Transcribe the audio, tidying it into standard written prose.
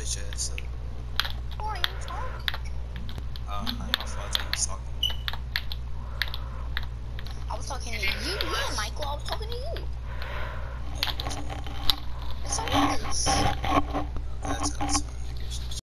bitch ass up. Who are you talking? My fault. I thought you was talking to me. I was talking to you. Yeah, Michael, I was talking to you. No, you wasn't. Yes, I was.